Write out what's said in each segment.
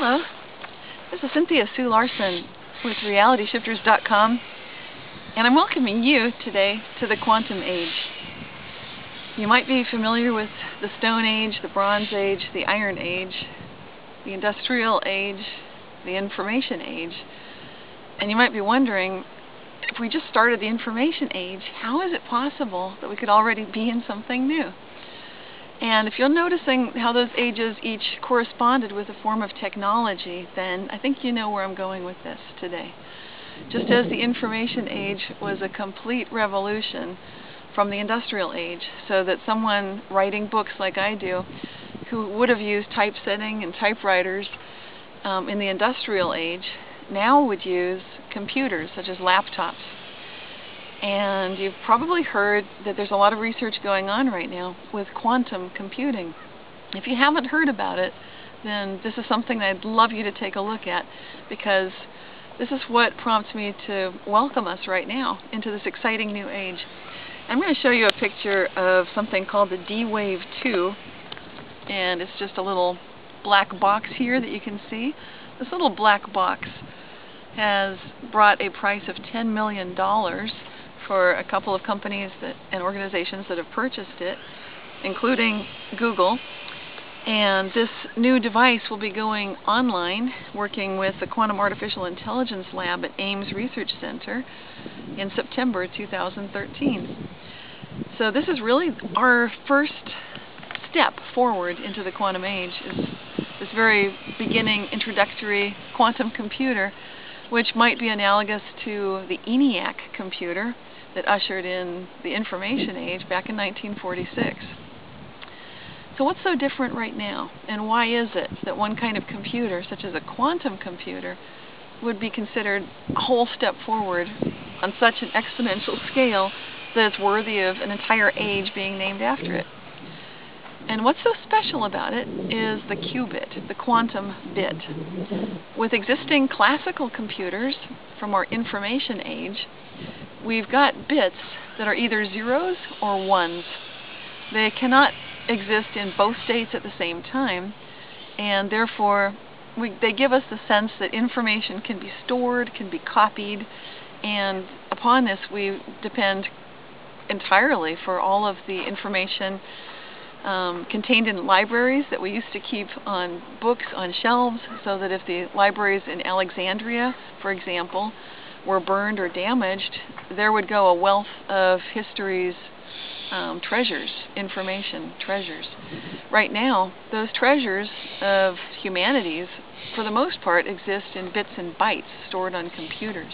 Hello, this is Cynthia Sue Larson with RealityShifters.com, and I'm welcoming you today to the quantum age. You might be familiar with the Stone Age, the Bronze Age, the Iron Age, the Industrial Age, the Information Age, and you might be wondering, if we just started the Information Age, how is it possible that we could already be in something new? And if you're noticing how those ages each corresponded with a form of technology, then I think you know where I'm going with this today. Just as the Information Age was a complete revolution from the Industrial Age, so that someone writing books like I do, who would have used typesetting and typewriters in the Industrial Age, now would use computers such as laptops. And you've probably heard that there's a lot of research going on right now with quantum computing. If you haven't heard about it, then this is something that I'd love you to take a look at, because this is what prompts me to welcome us right now into this exciting new age. I'm going to show you a picture of something called the D-Wave 2, and it's just a little black box here that you can see. This little black box has brought a price of $10 million for a couple of companies and organizations that have purchased it, including Google. And this new device will be going online, working with the Quantum Artificial Intelligence Lab at Ames Research Center in September 2013. So this is really our first step forward into the quantum age, is this very beginning introductory quantum computer, which might be analogous to the ENIAC computer that ushered in the Information Age back in 1946. So what's so different right now, and why is it that one kind of computer, such as a quantum computer, would be considered a whole step forward on such an exponential scale that it's worthy of an entire age being named after it? And what's so special about it is the qubit, the quantum bit. With existing classical computers from our Information Age, we've got bits that are either zeros or ones. They cannot exist in both states at the same time, and therefore they give us the sense that information can be stored, can be copied, and upon this we depend entirely for all of the information contained in libraries that we used to keep on books on shelves, so that if the libraries in Alexandria, for example, were burned or damaged, there would go a wealth of history's treasures, information treasures. Right now, those treasures of humanities, for the most part, exist in bits and bytes stored on computers.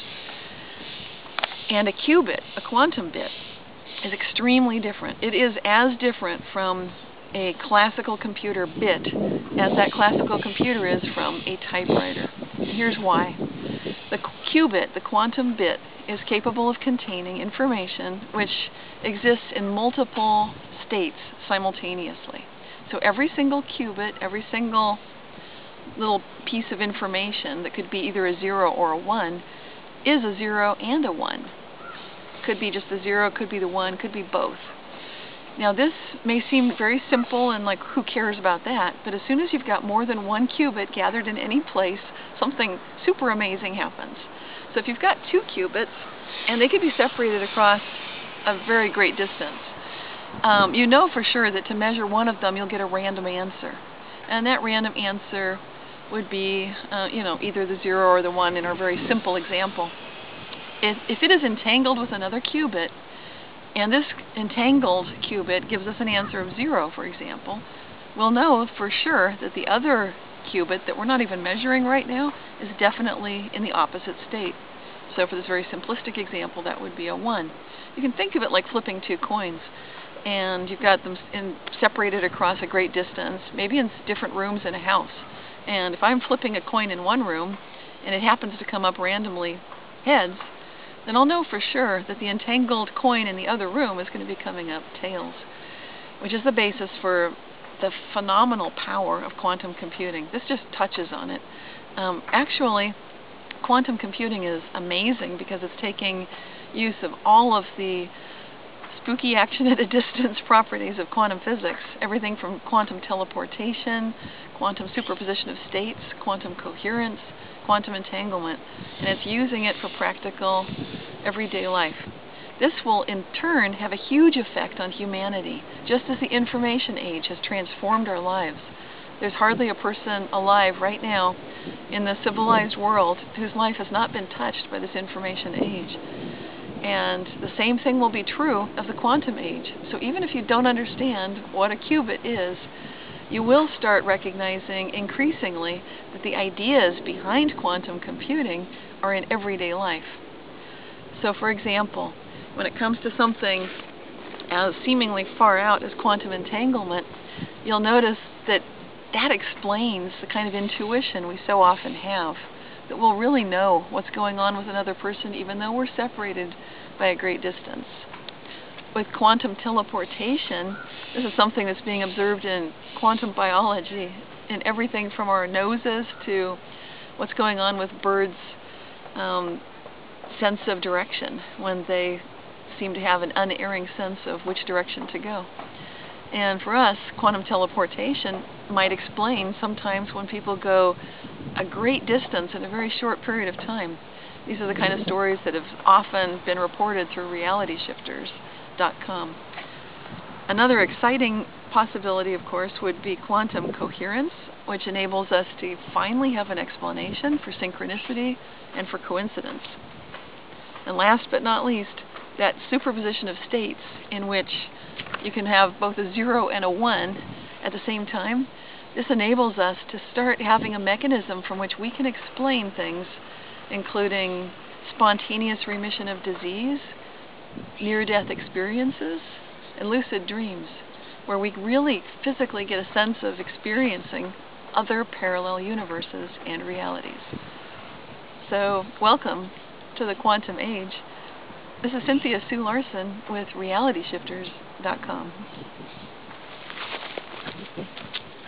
And a qubit, a quantum bit, is extremely different. It is as different from a classical computer bit as that classical computer is from a typewriter. Here's why. The qubit, the quantum bit, is capable of containing information which exists in multiple states simultaneously. So every single qubit, every single little piece of information that could be either a 0 or a 1, is a 0 and a 1. Could be just the 0, could be the 1, could be both. Now this may seem very simple and like, who cares about that? But as soon as you've got more than one qubit gathered in any place, something super amazing happens. So if you've got two qubits, and they could be separated across a very great distance, you know for sure that to measure one of them you'll get a random answer. And that random answer would be either the 0 or the 1 in our very simple example. If it is entangled with another qubit, and this entangled qubit gives us an answer of 0, for example, we'll know for sure that the other qubit that we're not even measuring right now is definitely in the opposite state. So for this very simplistic example, that would be a 1. You can think of it like flipping two coins, and you've got them separated across a great distance, maybe in different rooms in a house. And if I'm flipping a coin in one room, and it happens to come up randomly heads, then I'll know for sure that the entangled coin in the other room is going to be coming up tails, which is the basis for the phenomenal power of quantum computing. This just touches on it. Actually, quantum computing is amazing because it's taking use of all of the spooky action at a distance properties of quantum physics, everything from quantum teleportation, quantum superposition of states, quantum coherence, quantum entanglement, and it's using it for practical everyday life. This will in turn have a huge effect on humanity, just as the information age has transformed our lives. There's hardly a person alive right now in the civilized world whose life has not been touched by this information age. And the same thing will be true of the quantum age. So even if you don't understand what a qubit is, you will start recognizing increasingly that the ideas behind quantum computing are in everyday life. So for example, when it comes to something as seemingly far out as quantum entanglement, you'll notice that that explains the kind of intuition we so often have, that we'll really know what's going on with another person even though we're separated by a great distance. With quantum teleportation, this is something that's being observed in quantum biology, in everything from our noses to what's going on with birds' sense of direction when they seem to have an unerring sense of which direction to go. And for us, quantum teleportation might explain sometimes when people go a great distance in a very short period of time. These are the kind of stories that have often been reported through realityshifters.com. Another exciting possibility, of course, would be quantum coherence, which enables us to finally have an explanation for synchronicity and for coincidence. And last but not least, that superposition of states in which you can have both a 0 and a 1 at the same time. This enables us to start having a mechanism from which we can explain things, including spontaneous remission of disease, near-death experiences, and lucid dreams, where we really physically get a sense of experiencing other parallel universes and realities. So, welcome to the quantum age. This is Cynthia Sue Larson with realityshifters.com.